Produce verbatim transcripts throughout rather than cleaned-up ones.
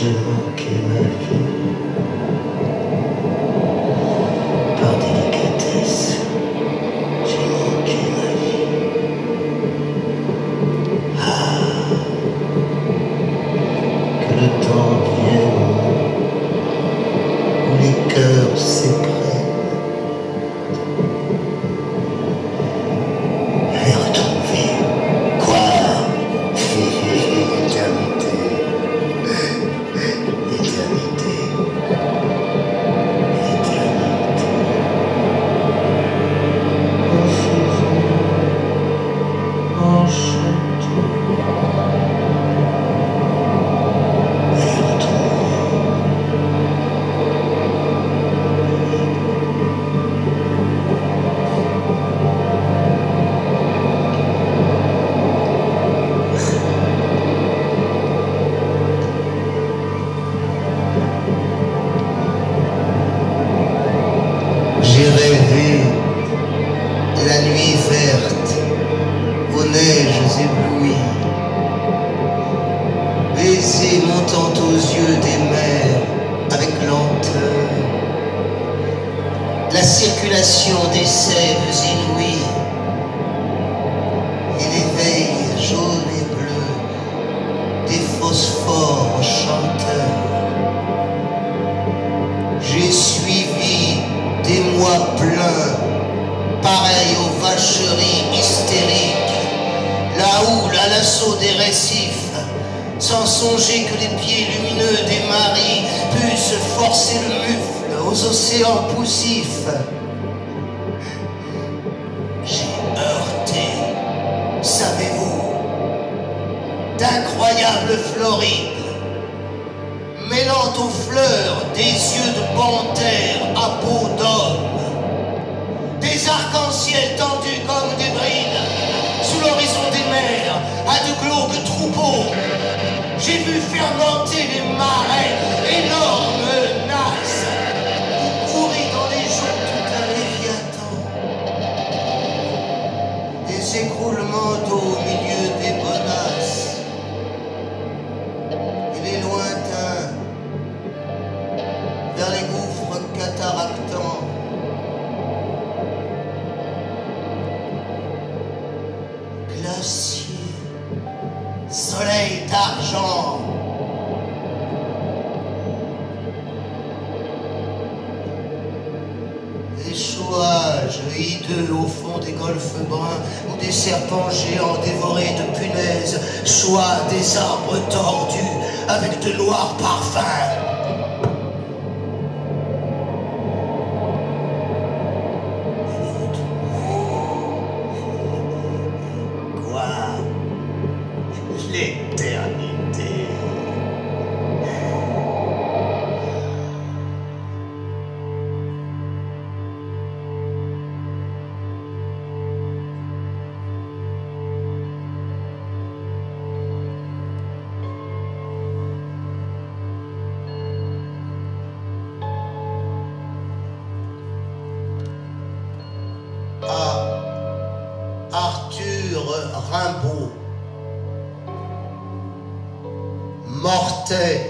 j'ai manqué ma vie. Par délicatesse, j'ai manqué ma vie. Ah, que le temps vienne où les cœurs s'éprennent et retrouver quoi? Éternité, éternité, éternité. En faisant, en chantant, et retrouver. J'ai rêvé la nuit verte aux neiges éblouies, baiser montant aux yeux des mers avec lenteur, la circulation des sèves inouïes et l'éveil jaune et bleu des phosphores chanteurs. J'ai suivi des mois pleins, pareils aux vacheries hystériques, la houle à l'assaut des récifs, sans songer que les pieds lumineux des maris puissent forcer le mufle aux océans poussifs. J'ai heurté, savez-vous, d'incroyables Florides, mêlant aux fleurs des yeux de panthère à peau d'homme, des arcs-en-ciel tendus comme des brides, sous l'horizon des mers, à de glauques troupeaux. J'ai vu fermenter les marais, énormes nasses, où courit dans les jours tout un léviathan. Des écroulements d'eau au milieu des bonasses, et les lointains, vers les gouffres cataractants. Glacier, soleil d'argent, échouages hideux au fond des golfes bruns où des serpents géants dévorés de punaises choient des arbres tordus avec de noirs parfums. L'éternité. À Arthur Rimbaud. Mortel,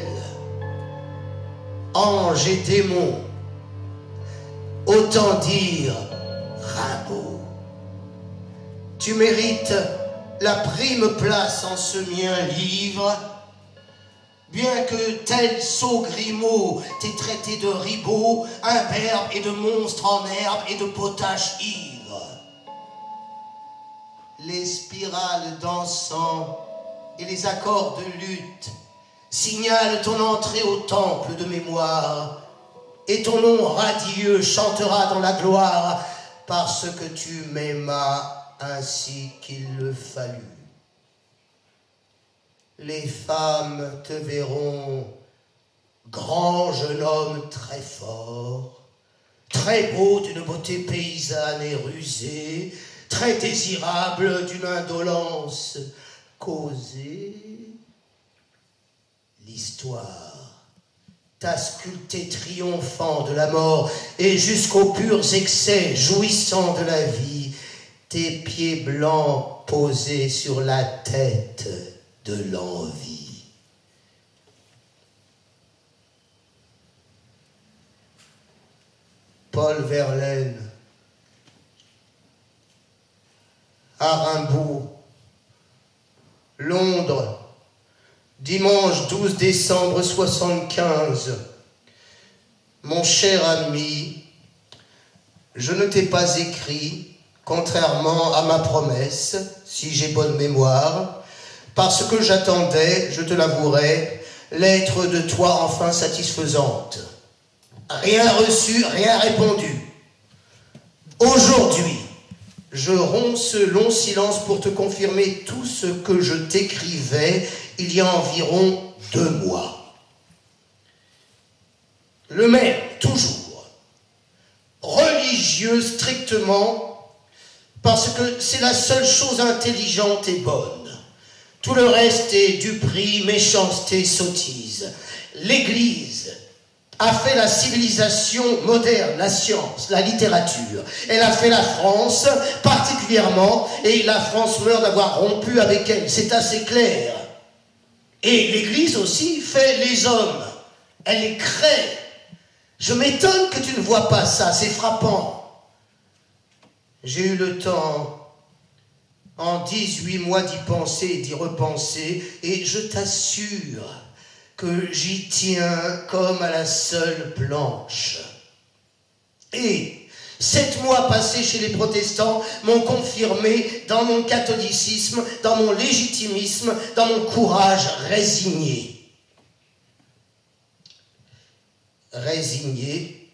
ange et démon, autant dire Rimbaud. Tu mérites la prime place en ce mien livre, bien que tel sot Grimaud t'ait traité de ribot, imberbe et de monstre en herbe et de potache ivre. Les spirales dansant et les accords de lutte signale ton entrée au temple de mémoire, et ton nom radieux chantera dans la gloire, parce que tu m'aimas ainsi qu'il le fallut. Les femmes te verront grand jeune homme très fort, très beau d'une beauté paysanne et rusée, très désirable d'une indolence causée. L'histoire t'a sculpté triomphant de la mort et jusqu'aux purs excès jouissant de la vie, tes pieds blancs posés sur la tête de l'envie. Paul Verlaine, à Rimbaud, Londres, dimanche douze décembre soixante-quinze. Mon cher ami, je ne t'ai pas écrit, contrairement à ma promesse, si j'ai bonne mémoire, parce que j'attendais, je te l'avouerai, l'être de toi enfin satisfaisante. Rien reçu, rien répondu. Aujourd'hui, je romps ce long silence pour te confirmer tout ce que je t'écrivais il y a environ deux mois. Le même, toujours. Religieux strictement, parce que c'est la seule chose intelligente et bonne. Tout le reste est duperie, méchanceté, sottise. L'Église a fait la civilisation moderne, la science, la littérature. Elle a fait la France particulièrement, et la France meurt d'avoir rompu avec elle. C'est assez clair. Et l'Église aussi fait les hommes. Elle les crée. Je m'étonne que tu ne vois pas ça, c'est frappant. J'ai eu le temps en dix-huit mois d'y penser et d'y repenser, et je t'assure que j'y tiens comme à la seule planche. Et sept mois passés chez les protestants m'ont confirmé dans mon catholicisme, dans mon légitimisme, dans mon courage résigné. Résigné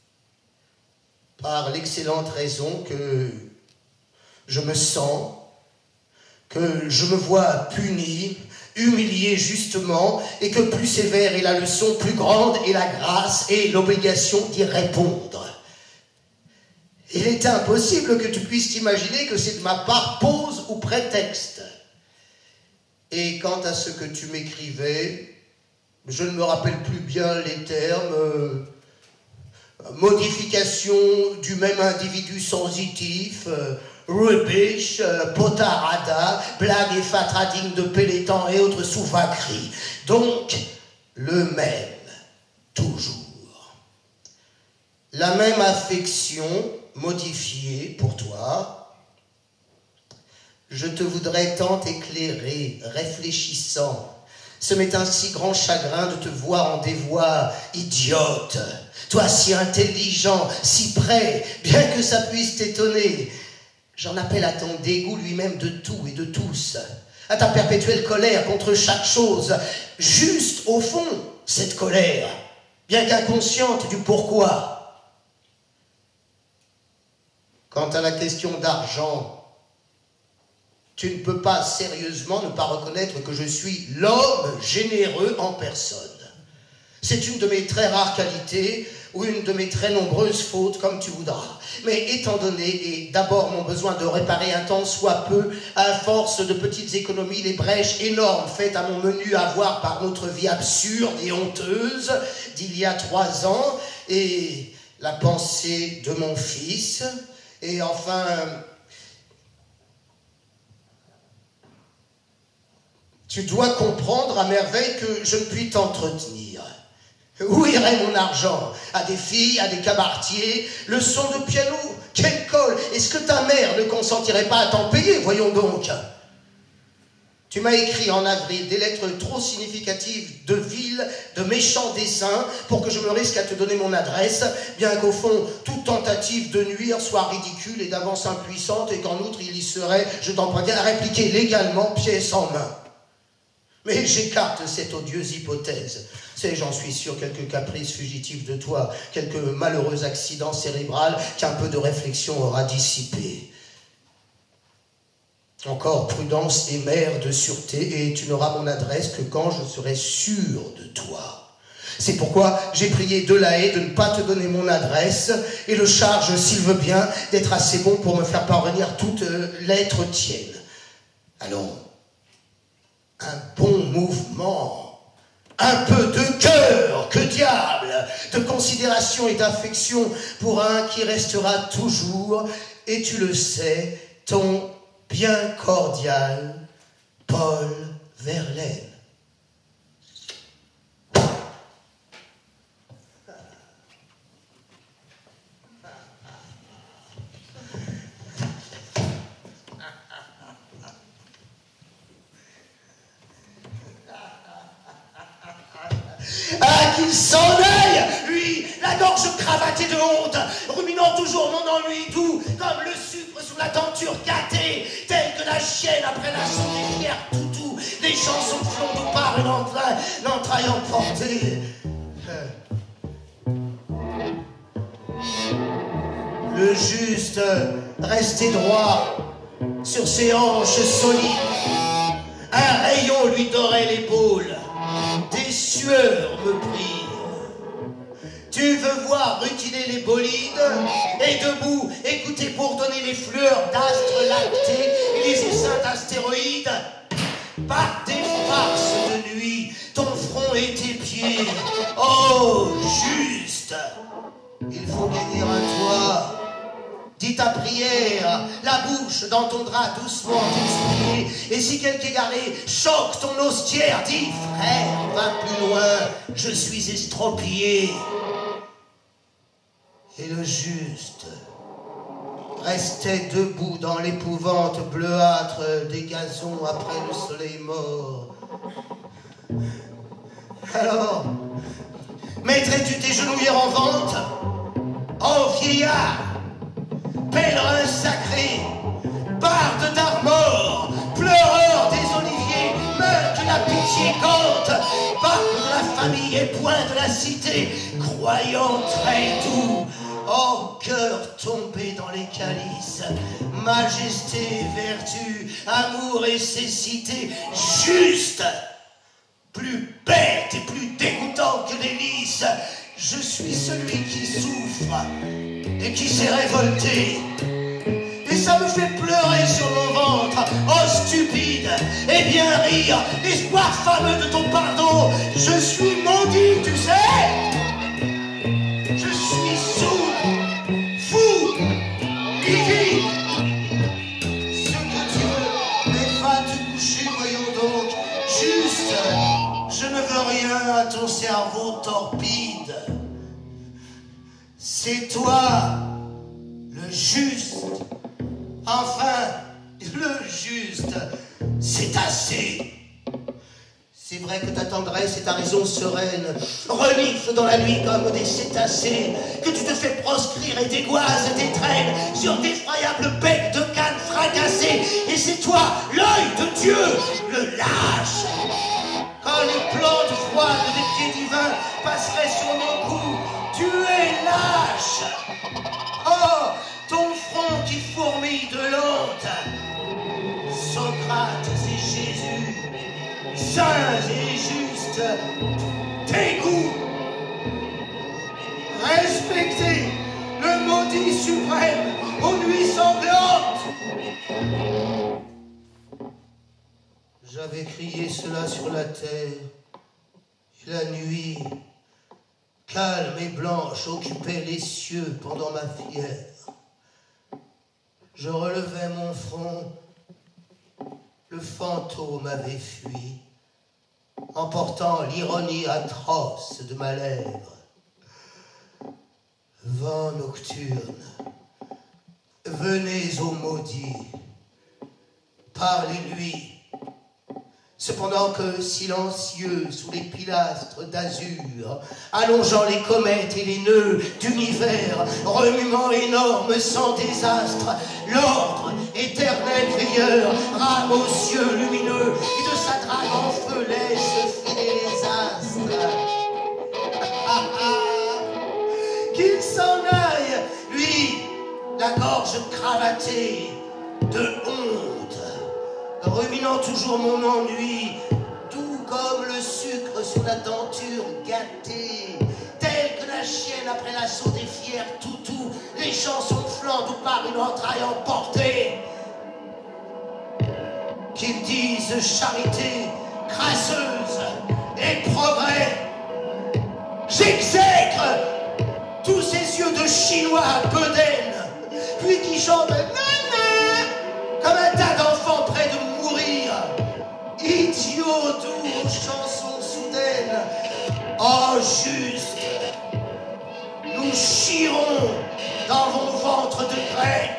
par l'excellente raison que je me sens, que je me vois puni, humilié justement, et que plus sévère est la leçon, plus grande est la grâce et l'obligation d'y répondre. Il est impossible que tu puisses t'imaginer que c'est de ma part pose ou prétexte. Et quant à ce que tu m'écrivais, je ne me rappelle plus bien les termes, euh, modification du même individu sensitif, euh, rubbish, euh, potarada, blague et fatradine de Pélétan et autres sous-vaqueries. Donc, le même, toujours. La même affection modifiée pour toi. Je te voudrais tant éclairer, réfléchissant. Ce m'est un si grand chagrin de te voir en dévoi idiote. Toi si intelligent, si près, bien que ça puisse t'étonner. J'en appelle à ton dégoût lui-même de tout et de tous, à ta perpétuelle colère contre chaque chose, juste au fond, cette colère, bien qu'inconsciente du pourquoi. Quant à la question d'argent, tu ne peux pas sérieusement ne pas reconnaître que je suis l'homme généreux en personne. C'est une de mes très rares qualités ou une de mes très nombreuses fautes, comme tu voudras. Mais étant donné, et d'abord mon besoin de réparer un tant soit peu, à force de petites économies, les brèches énormes faites à mon menu avoir par notre vie absurde et honteuse d'il y a trois ans, et la pensée de mon fils, et enfin... Tu dois comprendre à merveille que je ne puis t'entretenir. Où irait mon argent? À des filles, à des cabaretiers, leçons de piano, quelle colle! Est-ce que ta mère ne consentirait pas à t'en payer? Voyons donc. Tu m'as écrit en avril des lettres trop significatives de vil, de méchants dessins pour que je me risque à te donner mon adresse, bien qu'au fond, toute tentative de nuire soit ridicule et d'avance impuissante et qu'en outre il y serait, je t'en préviens, à répliquer légalement, pièce en main. Mais j'écarte cette odieuse hypothèse. C'est, j'en suis sûr, quelques caprices fugitifs de toi, quelques malheureux accidents cérébral qu'un peu de réflexion aura dissipé. Encore prudence et mère de sûreté, et tu n'auras mon adresse que quand je serai sûr de toi. C'est pourquoi j'ai prié Delahaye de ne pas te donner mon adresse, et le charge, s'il veut bien, d'être assez bon pour me faire parvenir toute euh, lettre tienne. Allons. Un bon mouvement, un peu de cœur, que diable, de considération et d'affection pour un qui restera toujours, et tu le sais, ton bien cordial Paul Verlaine. Ah, qu'il s'en aille, lui, la gorge cravattée de honte, ruminant toujours mon ennui doux, comme le sucre sous la denture gâtée, tel que la chienne après l'assaut des fiers toutous, les chansons flondent par l'entraille emportée. Le juste restait droit sur ses hanches solides. Un rayon lui dorait l'épaule. Des sueurs me prirent. Tu veux voir rutiner les bolides et debout écouter bourdonner les fleurs d'astres lactés et les essaims d'astéroïdes. Par des farces de nuit, ton front et tes pieds. Oh, juste, il faut gagner un toit. Dis ta prière, la bouche dans ton drap doucement exprimée. Et si quelque égaré choque ton hostière, dis frère, va plus loin, je suis estropié. Et le juste restait debout dans l'épouvante bleuâtre des gazons après le soleil mort. Alors, mettrais-tu tes genouillères en vente? Oh vieillard, pèlerin sacré, barde d'Armor, pleureur des oliviers, meurtre de la pitié cante, barde de la famille et point de la cité, croyant très doux, oh cœur tombé dans les calices, majesté, vertu, amour et cécité, juste, plus bête et plus dégoûtant que les lys, je suis celui qui souffre et qui s'est révolté. Et ça me fait pleurer sur mon ventre, oh stupide, et bien rire, l'espoir fameux de ton pardon. Je suis maudit, tu sais. Je suis sourd, fou, livide. Ce que tu veux, mais va te coucher, voyons donc. Juste, je ne veux rien à ton cerveau torpide. C'est toi, le juste. Enfin, le juste, c'est assez. C'est vrai que ta tendresse et ta raison sereine reniflent dans la nuit comme des cétacés, que tu te fais proscrire et dégoises tes traînes sur d'effroyables becs de canne fracassés. Et c'est toi, l'œil de Dieu, le lâche. Quand les plantes froides des pieds divins passeraient sur nos coups, tu es lâche. Oh, ton front qui fourmille de honte. Socrate et Jésus, saints et justes, tes goûts. Respectez le maudit suprême aux nuits sanglantes. J'avais crié cela sur la terre, et la nuit, calme et blanche, occupait les cieux pendant ma fièvre. Je relevais mon front, le fantôme avait fui, emportant l'ironie atroce de ma lèvre. Vent nocturne, venez au maudit, parlez-lui. Cependant que, silencieux sous les pilastres d'azur, allongeant les comètes et les nœuds d'univers, remuant énorme sans désastre, l'ordre, éternel veilleur, rame aux cieux lumineux, et de sa drague en feu laisse filer les astres. Ah, ah, qu'il s'en aille, lui, la gorge cravattée de honte, ruminant toujours mon ennui, doux comme le sucre sur la denture gâtée, tel que la chienne après l'assaut des fiers toutous, les chansons flandent ou par une entraille emportée. Qu'ils disent charité, crasseuse et progrès, j'exècre tous ces yeux de chinois bedaine, puis qui chantent nana comme un tas d'enfants près de mourir, idiots doux aux chansons soudaines. Oh juste, nous chierons dans vos ventres de grès.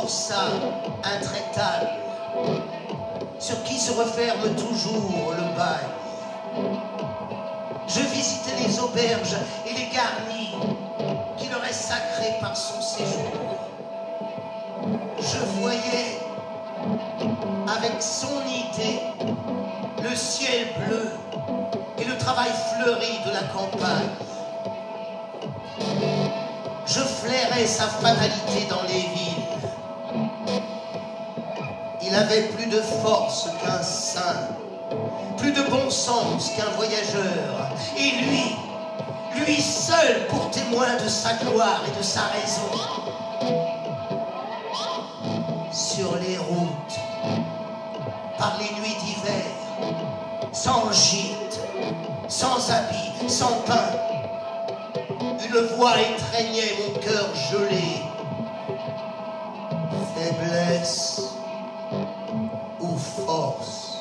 forçat, intraitable, sur qui se referme toujours le bail. Je visitais les auberges et les garnis qui leur est sacré par son séjour. Je voyais avec son idée le ciel bleu et le travail fleuri de la campagne. Je flairais sa fatalité dans les villes. Il avait plus de force qu'un saint, plus de bon sens qu'un voyageur. Et lui, lui seul pour témoin de sa gloire et de sa raison. Sur les routes, par les nuits d'hiver, sans gîte, sans habit, sans pain, une voix étreignait mon cœur gelé. Faiblesse ou force?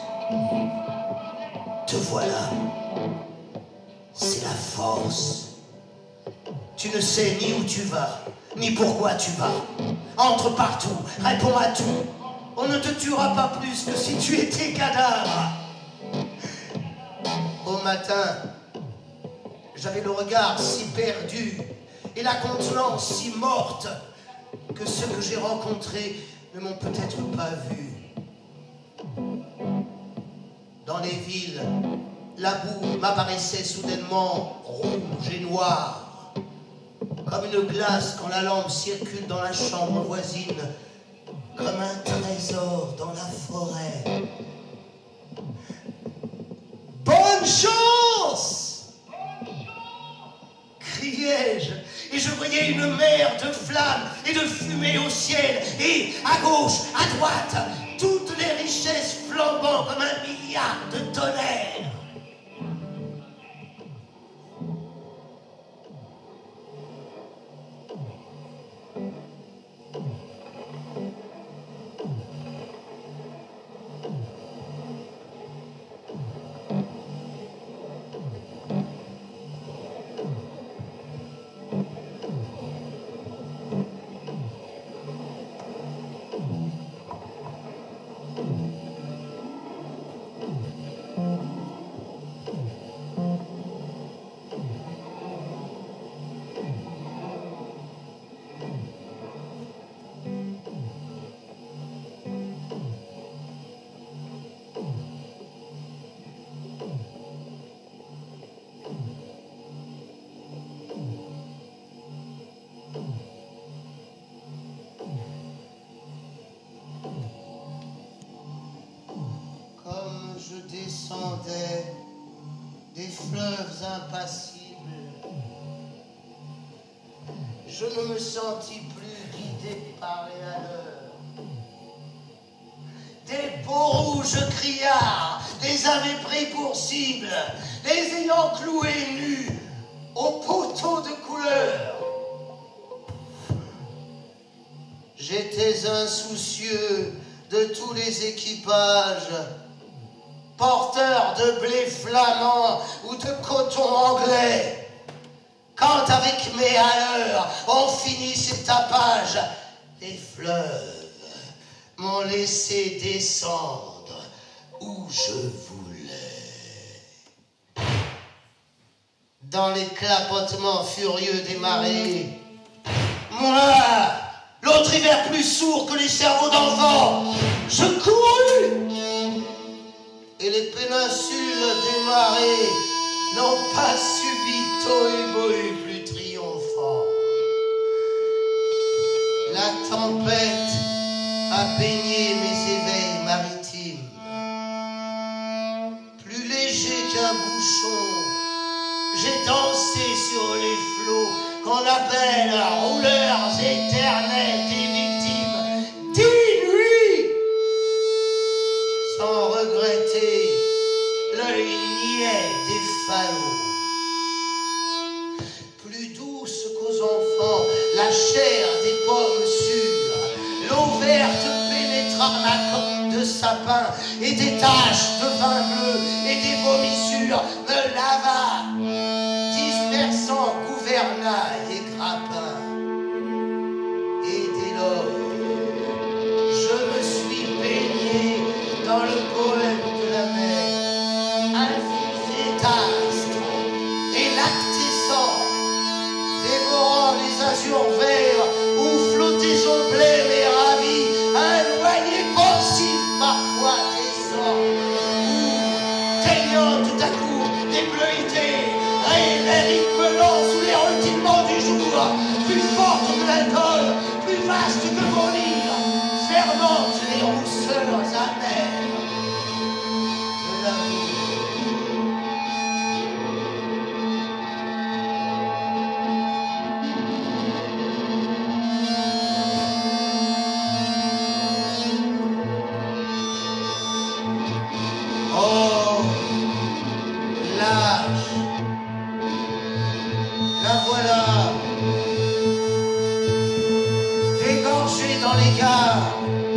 Te voilà. C'est la force. Tu ne sais ni où tu vas, ni pourquoi tu vas. Entre partout, réponds à tout. On ne te tuera pas plus que si tu étais cadavre. Au matin, j'avais le regard si perdu et la contenance si morte que ceux que j'ai rencontrés ne m'ont peut-être pas vu. Dans les villes, la boue m'apparaissait soudainement rouge et noire, comme une glace quand la lampe circule dans la chambre voisine, comme un trésor dans la forêt. Bonne chance! Criai-je, et je voyais une mer de flammes et de fumée au ciel, et à gauche, à droite, toutes les richesses flambant comme un milliard de tonnerres. Descendais des fleuves impassibles, je ne me sentis plus guidé par les haleurs. Des peaux rouges criards les avaient pris pour cible, les ayant cloués nus aux poteaux de couleur. J'étais insoucieux de tous les équipages, porteur de blé flamand ou de coton anglais. Quand avec mes haleurs on finit ces tapages, les fleuves m'ont laissé descendre où je voulais. Dans les clapotements furieux des marées, moi, l'autre hiver plus sourd que les cerveaux d'enfants, je courus. Et les péninsules des marées n'ont pas subito évolué plus triomphant. La tempête a baigné mes éveils maritimes. Plus léger qu'un bouchon, j'ai dansé sur les flots qu'on appelle rouleurs éternels des victimes. Dix nuits, sans regretter l'œil niais des falots. Plus douce qu'aux enfants la chair des pommes sûres, l'eau verte pénétra ma coque de sapin, et des taches de vin bleu et des vomissures me lava, dispersant gouvernail et grappin. Et dès lors, dans le poème de la mer, infusé d'astres et lactescents, dévorant les azurs verts où flottaison blême et ravie, un noyer pensif parfois descend, où, teignant tout à coup des bleuités, et les rythmes lents sous les rutilements du jour, plus forte que l'alcool, plus vaste que mon livre, fermente les rousseurs amères de l'amour. Oh, l'âge, la voilà, égorgée dans les gares.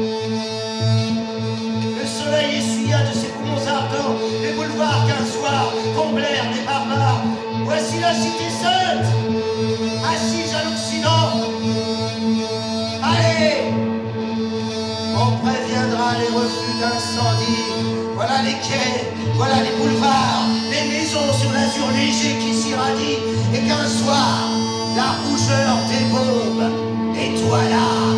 Le soleil essuya de ses poumons ardents les boulevards qu'un soir comblèrent des barbares. Voici la cité sainte, assise à l'Occident. Allez, on préviendra les reflux d'incendie. Voilà les quais, voilà les boulevards, les maisons sur l'azur léger qui s'irradie, et qu'un soir, la rougeur des bombes étoila.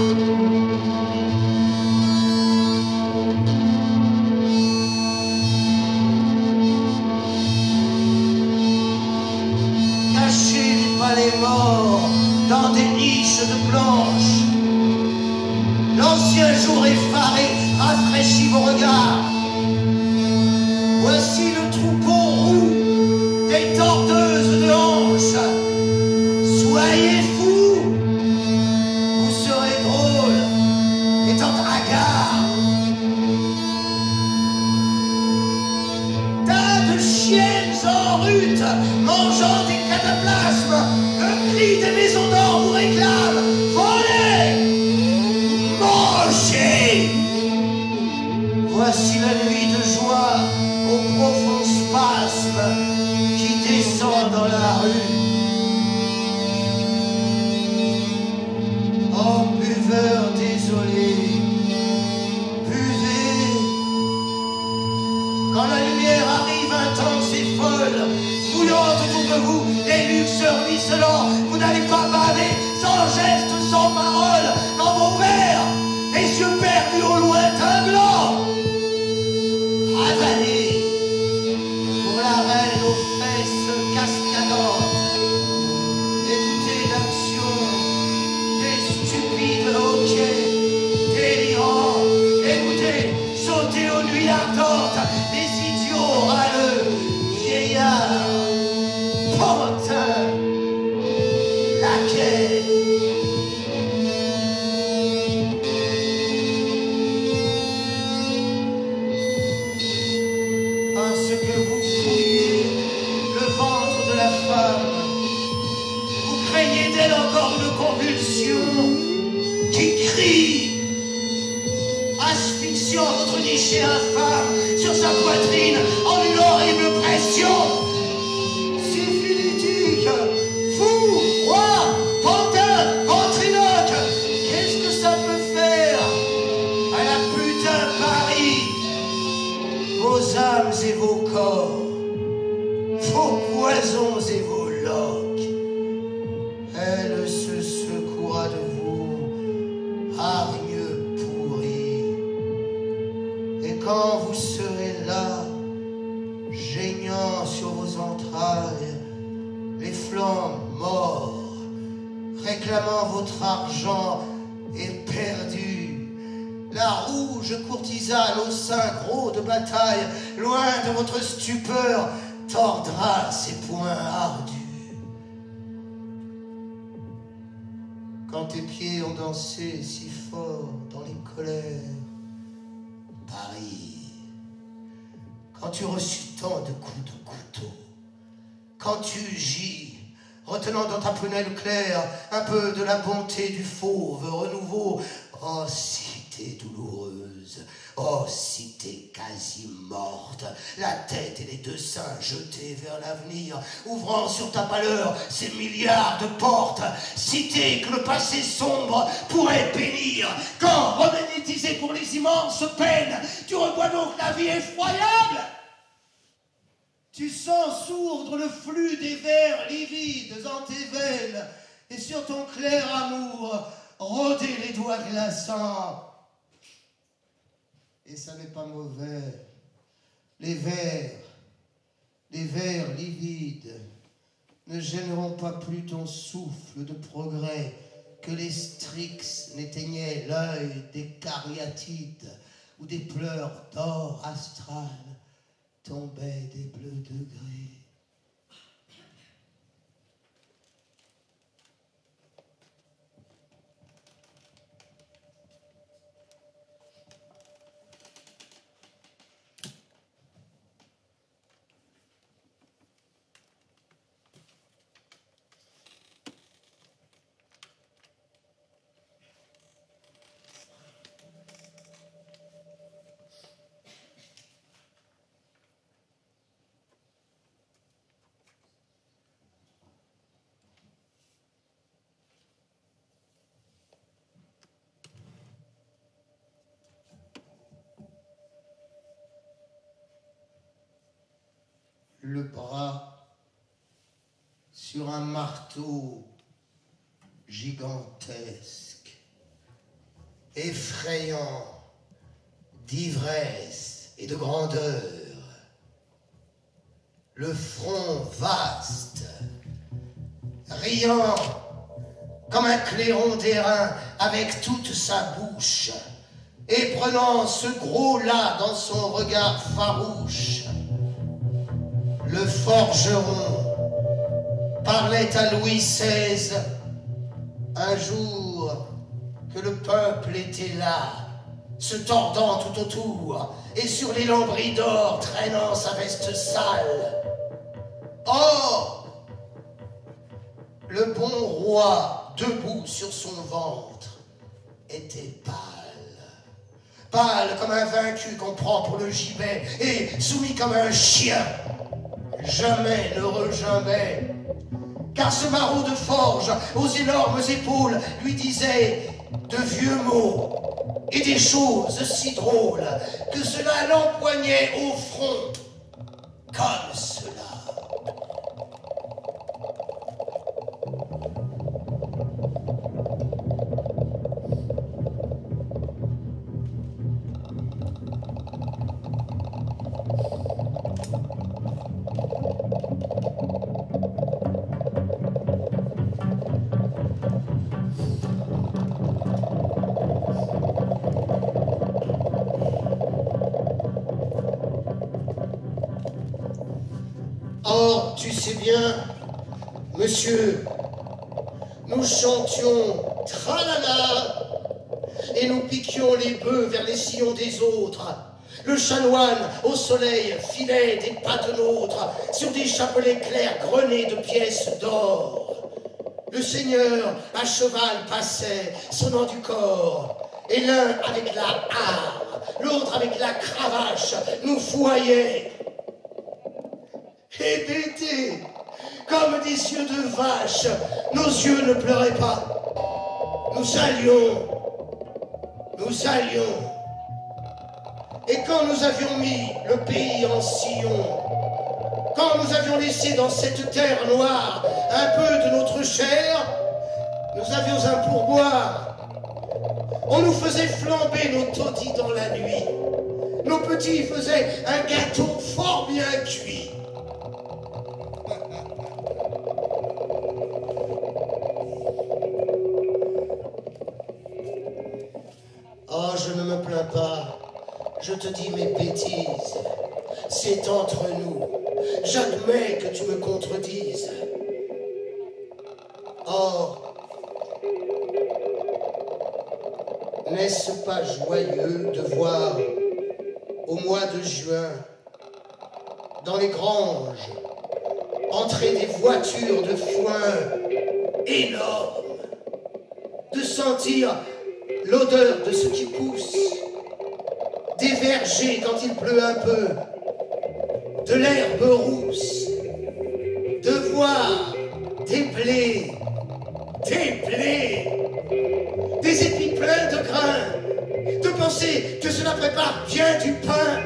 Cachés des palais morts, dans des niches de blanches, l'ancien jour effaré rafraîchit vos regards. Voici le troupeau roux des tordeuses de hanches. Soyez fous, vous serez drôles, étant hagards. Tas de chiennes en rute, mangeant des cataplasmes, le cri des maisons d'or vous réclame. Volez, mangez. Voici la nuit de joie au profond spasme qui descend dans la rue. Oh, buveurs désolés, buvez. Quand la lumière arrive intense et folle, fouillante autour de vous, les luxes ruisselants, vous n'allez pas baver, sans geste, sans parole, dans vos verres, les yeux perdus au lointain blanc. Avalez pour la reine aux fesses cascadantes. Écoutez l'action des stupides hoquets délirants. Écoutez sauter aux nuits ardentes des idiots râleux, vieillards, pantins, laquais. Parce que vous fouillez le ventre de la femme, vous craignez d'elle encore une convulsion qui crie, asphyxiant votre niché infâme sur sa poitrine en une horrible pression. Syphilitique, fou, roi, pantin, ventriloque, qu'est-ce que ça peut faire à la putain Paris? Vos âmes et vos corps, vos poisons et vos loques, elle se secoura de vous, hargneux pourri. Et quand vous serez là, geignant sur vos entrailles, les flancs morts, réclamant votre argent éperdu, la rouge courtisane au sein gros de bataille, loin de votre stupeur, tordra ses poings ardus. Quand tes pieds ont dansé si fort dans les colères, Paris, quand tu reçus tant de coups de couteau, quand tu gis, retenant dans ta prunelle claire un peu de la bonté du fauve renouveau, oh cité douloureuse, oh cité quasi morte, la tête et les deux seins jetés vers l'avenir, ouvrant sur ta pâleur ces milliards de portes, cité que le passé sombre pourrait bénir, quand remonétisé pour les immortels, immense peine. Tu revois donc la vie effroyable. Tu sens sourdre le flux des vers livides en tes veines et sur ton clair amour rôder les doigts glaçants. Et ça n'est pas mauvais. Les vers, les vers livides ne gêneront pas plus ton souffle de progrès que les Strix n'éteignaient l'œil des cariatides ou des pleurs d'or astral tombaient des bleus degrés. Le bras sur un marteau gigantesque, effrayant d'ivresse et de grandeur, le front vaste, riant comme un clairon d'airain avec toute sa bouche, et prenant ce gros-là dans son regard farouche. Le forgeron parlait à Louis seize un jour que le peuple était là, se tordant tout autour et sur les lambris d'or traînant sa veste sale. Or, le bon roi, debout sur son ventre, était pâle. Pâle comme un vaincu qu'on prend pour le gibet et soumis comme un chien. Jamais n'heureux jamais, car ce maraud de forge aux énormes épaules lui disait de vieux mots et des choses si drôles que cela l'empoignait au front comme cela. Or, tu sais bien, monsieur, nous chantions tralala et nous piquions les bœufs vers les sillons des autres. Le chanoine, au soleil, filait des pattes nôtres sur des chapelets clairs grenés de pièces d'or. Le seigneur à cheval passait, sonnant du corps, et l'un avec la harpe, l'autre avec la cravache, nous fouaillait. Hébétés, comme des yeux de vache, nos yeux ne pleuraient pas. Nous allions, nous allions. Et quand nous avions mis le pays en sillon, quand nous avions laissé dans cette terre noire un peu de notre chair, nous avions un pourboire. On nous faisait flamber nos taudis dans la nuit. Nos petits faisaient un gâteau fort bien cuit. Oh, je ne me plains pas, je te dis mes bêtises, c'est entre nous, j'admets que tu me contredises. Or, n'est-ce pas joyeux de voir, au mois de juin, dans les granges, entrer des voitures de foin énormes, de sentir l'odeur de ce qui pousse, des vergers quand il pleut un peu, de l'herbe rousse, de voir des blés, des blés, des épis pleins de grains, de penser pensez que cela prépare bien du pain?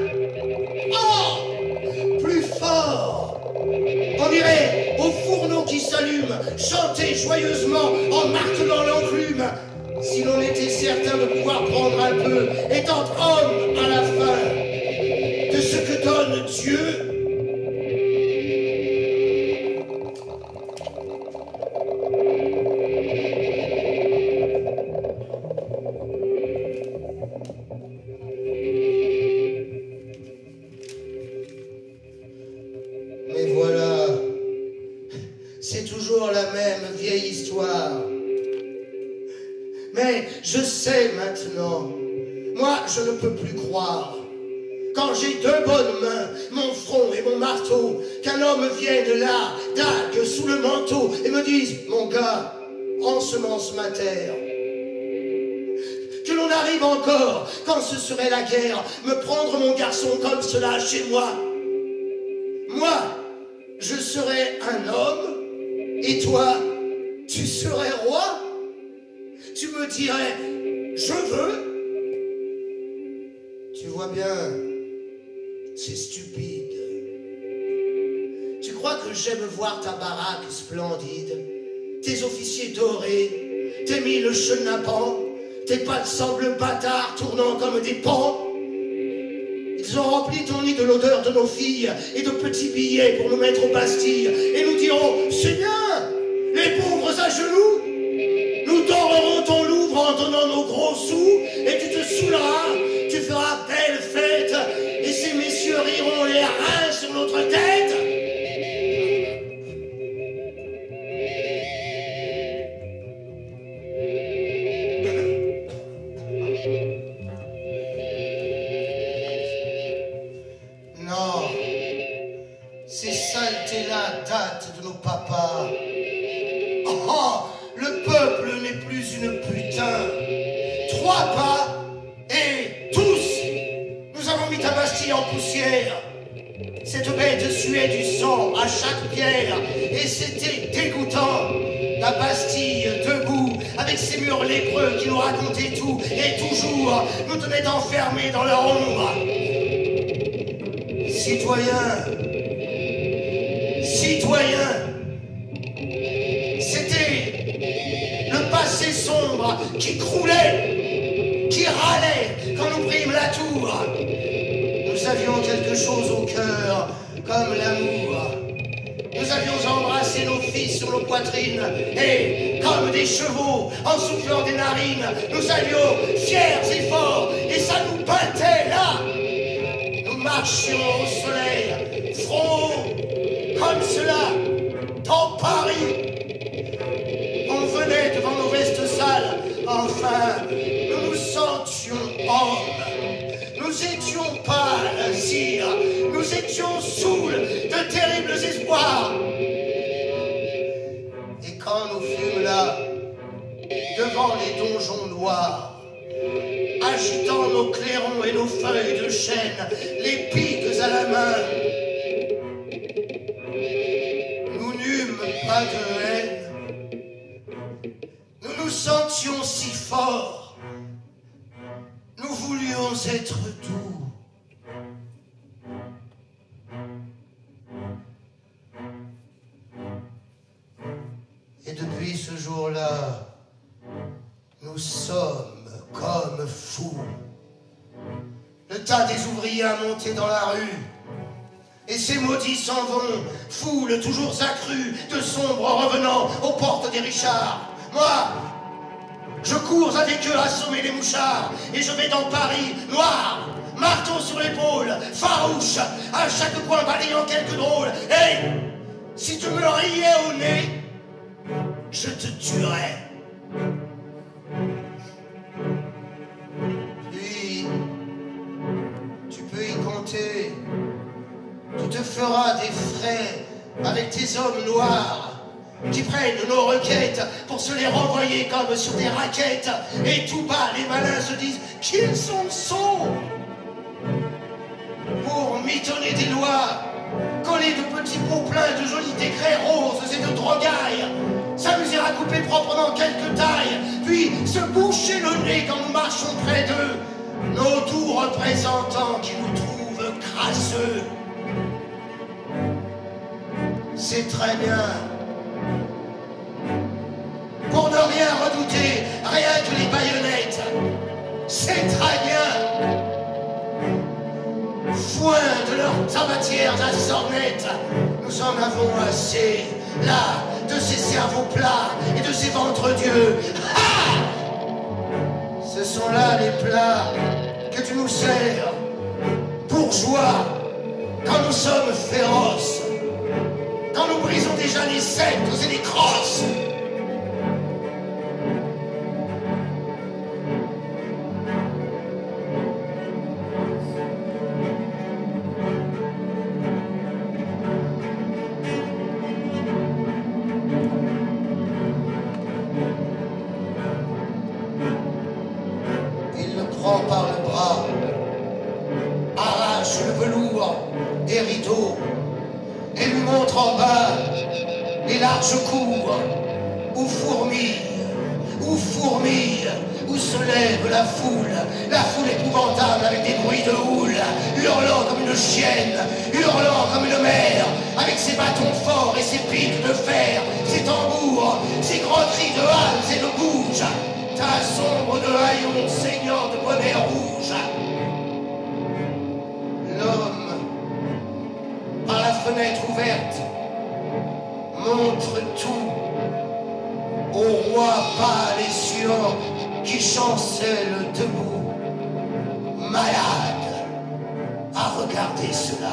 Oh, plus fort! On irait au fourneau qui s'allume, chanter joyeusement en martelant l'enclume. Si l'on était certain de pouvoir prendre un peu, étant homme à la fin, de ce que donne Dieu. Mais voilà, c'est toujours la même vieille histoire. Mais je sais maintenant, moi je ne peux plus croire, quand j'ai deux bonnes mains, mon front et mon marteau, qu'un homme vienne là, dague sous le manteau, et me dise, mon gars, ensemence ma terre. Que l'on arrive encore, quand ce serait la guerre, me prendre mon garçon comme cela chez moi. Moi, je serais un homme, et toi, tu serais roi. Tu me dirais, je veux. Tu vois bien, c'est stupide. Tu crois que j'aime voir ta baraque splendide, tes officiers dorés, tes mille chenapans, tes pas de sable bâtards tournant comme des pans. Ils ont rempli ton nid de l'odeur de nos filles et de petits billets pour nous mettre aux Bastilles. Et nous dirons, c'est bien, les pauvres à genoux. Nous dorerons ton Louvre en donnant nos gros sous, et tu te saouleras, tu feras belle fête, et ces messieurs riront les reins sur notre tête. Non, ces saletés-là datent de nos papas. Oh, le peuple n'est plus une putain. Trois pas, et tous, nous avons mis ta Bastille en poussière. Cette bête suait du sang à chaque pierre, et c'était dégoûtant. La Bastille debout, avec ses murs lépreux qui nous racontaient tout, et toujours nous tenaient enfermés dans leur ombre. Citoyens, citoyens, le passé sombre qui croulait, qui râlait quand nous prîmes la tour. Nous avions quelque chose au cœur, comme l'amour. Nous avions embrassé nos filles sur nos poitrines, et, comme des chevaux, en soufflant des narines, nous allions fiers et forts, et ça nous battait là. Nous marchions au soleil, front comme cela, dans Paris. On venait devant nos vestes sales, enfin, nous nous sentions hommes. Nous étions pâles, sire, nous étions saouls de terribles espoirs. Et quand nous fûmes là, devant les donjons noirs, agitant nos clairons et nos feuilles de chêne, les piques à la main, nous n'eûmes pas de haine. Nous nous sentions si forts, nous voulions être doux. Et depuis ce jour-là, nous sommes comme fous. Le tas des ouvriers a monté dans la rue, et ces maudits s'en vont, foule toujours accrue de sombres revenants aux portes des Richards. Moi, je cours avec eux assommer les mouchards, et je vais dans Paris, noir, marteau sur l'épaule, farouche, à chaque coin balayant quelques drôles. Et si tu me riais au nez, je te tuerais. Puis, tu peux y compter, tu te feras des frais avec tes hommes noirs, qui prennent nos requêtes pour se les renvoyer comme sur des raquettes. Et tout bas, les malins se disent qu'ils sont sots pour mitonner des lois, coller de petits pots pleins de jolis décrets roses et de drogailles, s'amuser à couper proprement quelques tailles, puis se boucher le nez quand nous marchons près d'eux, nos doux représentants qui nous trouvent crasseux. C'est très bien. Pour ne rien redouter, rien que les baïonnettes. C'est très bien. Foin de leurs tabatières à sornettes, nous en avons assez, là, de ces cerveaux plats et de ces ventres dieux. Ha! Ce sont là les plats que tu nous sers, bourgeois, quand nous sommes féroces, quand nous brisons déjà les sceptres et les crosses. Par le bras, arrache le velours des rideaux et lui montre en bas les larges cours où fourmille, où fourmille, où se lève la foule, la foule épouvantable avec des bruits de houle, hurlant comme une chienne, hurlant comme une mère, avec ses bâtons forts et ses piques de fer, ses tambours, ses grands cris de hales et de bouge. Ta sombre de haillons saignant de bonnet rouge. L'homme, par la fenêtre ouverte, montre tout au roi pâle et suant qui chancelle debout, malade à regarder cela.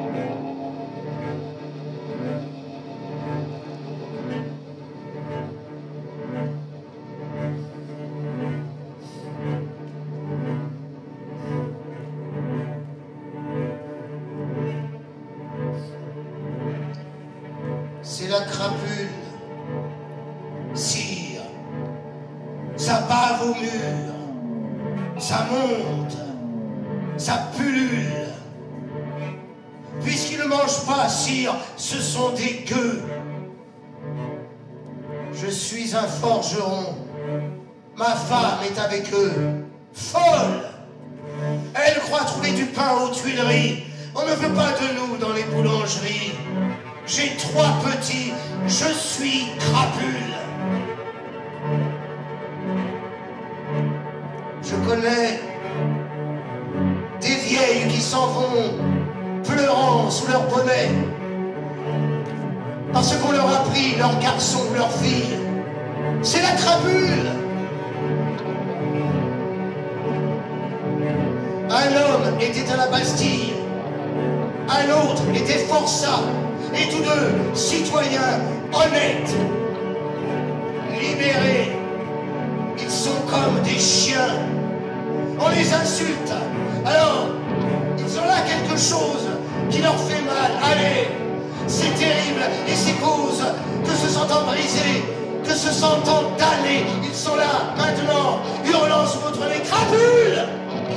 C'est la crapule, sire, ça bave au mur, ça monte, ça pullule. Puisqu'ils ne mangent pas, sire, ce sont des gueux. Je suis un forgeron, ma femme est avec eux, folle. Elle croit trouver du pain aux Tuileries, on ne veut pas de nous dans les boulangeries. J'ai trois petits, je suis crapule. Je connais des vieilles qui s'en vont, pleurant sous leur bonnet, parce qu'on leur a pris leur garçon ou leur fille. C'est la crapule. Un homme était à la Bastille, un autre était forçat. Et tous deux, citoyens, honnêtes, libérés, ils sont comme des chiens. On les insulte. Alors, ils ont là quelque chose qui leur fait mal. Allez, c'est terrible. Et c'est cause que se sentant brisés, que se sentant damnés, ils sont là, maintenant, hurlant sous votre nez, crapule.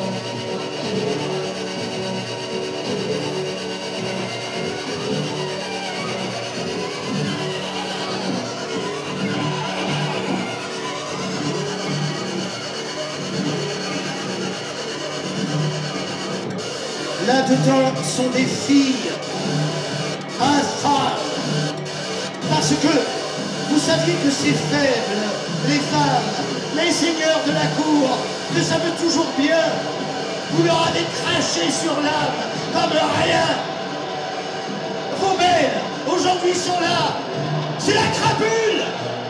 Là-dedans sont des filles, infâmes, parce que vous saviez que c'est faible, les femmes, les seigneurs de la cour, que ça veut toujours bien. Vous leur avez craché sur l'âme comme rien. Vos belles, aujourd'hui, sont là. C'est la crapule.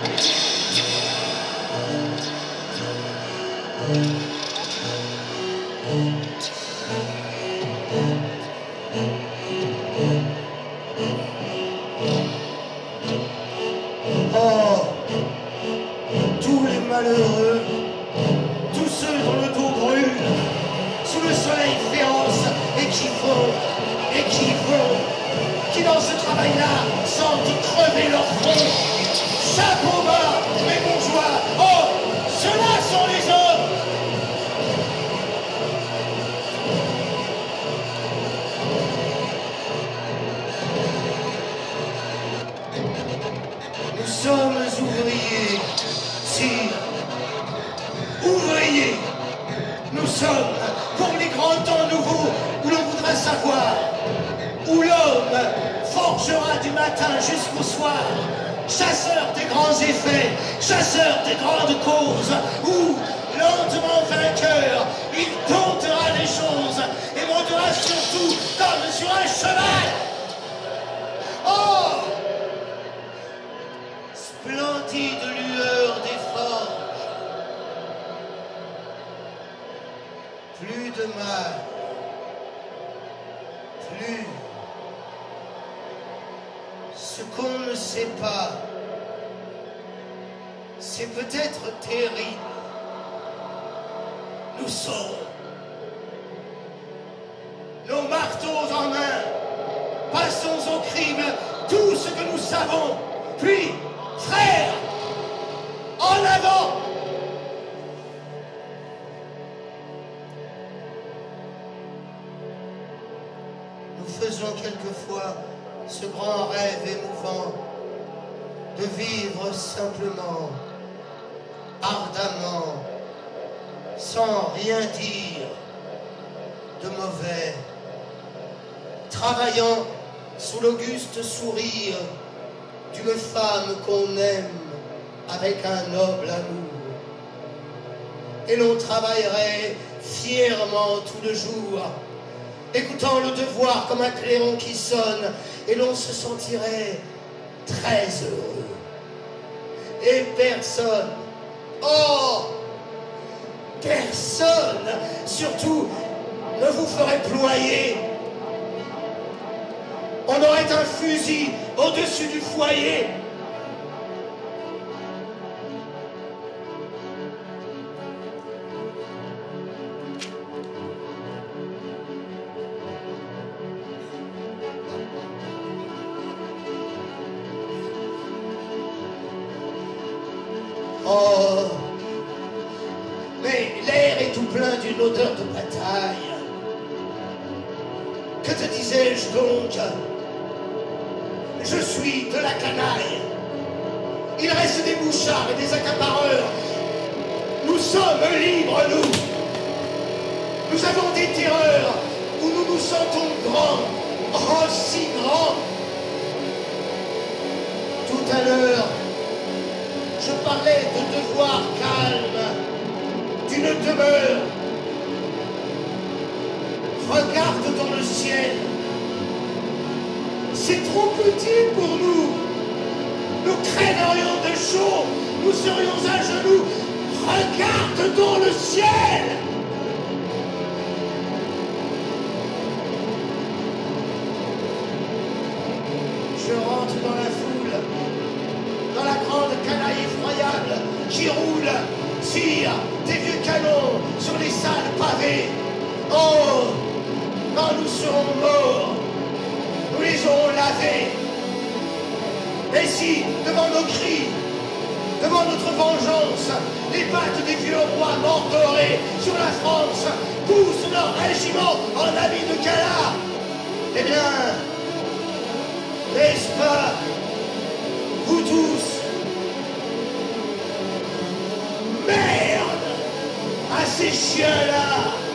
Oh, tous les malheureux, tous ceux dont le dos brûle, sous le soleil féroce, et qui vont, et qui vont, qui dans ce travail-là sentent y crever leur front. Chapeau bas, mes bourgeois, oh, ceux-là sont les hommes. Nous sommes ouvriers, sire, ouvriers. Nous sommes pour les grands temps nouveaux où l'on voudra savoir, où l'homme forgera du matin jusqu'au soir, chasseur des grands effets, chasseur des grandes causes, où, lentement vainqueur, il tentera les choses et montera surtout comme sur un cheval. Oh! Splendide lueur des forges, plus de mal, plus. Ce qu'on ne sait pas, c'est peut-être terrible. Nous saurons, nos marteaux en main, passons au crime tout ce que nous savons, puis, frères, en avant! Nous faisons quelquefois ce grand rêve émouvant de vivre simplement, ardemment, sans rien dire de mauvais, travaillant sous l'auguste sourire d'une femme qu'on aime avec un noble amour. Et l'on travaillerait fièrement tout le jour, écoutant le devoir comme un clairon qui sonne, et l'on se sentirait très heureux. Et personne, oh, personne, surtout, ne vous ferait ployer. On aurait un fusil au-dessus du foyer. Oh, mais l'air est tout plein d'une odeur de bataille. Que te disais-je donc? Je suis de la canaille. Il reste des mouchards et des accapareurs. Nous sommes libres, nous. Nous avons des terreurs où nous nous sentons grands, oh si grands. Tout à l'heure, je parlais de devoir calme, d'une demeure. Regarde dans le ciel. C'est trop petit pour nous. Nous craignerions de chaud. Nous serions à genoux. Regarde dans le ciel. Je rentre dans la foule, dans la grande canaille effroyable qui roule, tire des vieux canons sur les salles pavées. Oh, quand nous serons morts, nous les aurons lavés. Et si, devant nos cris, devant notre vengeance, les pattes des vieux rois mordorés sur la France poussent leur régiment en habit de gala, eh bien, n'est-ce pas, vous tous, merde à ces chiens-là.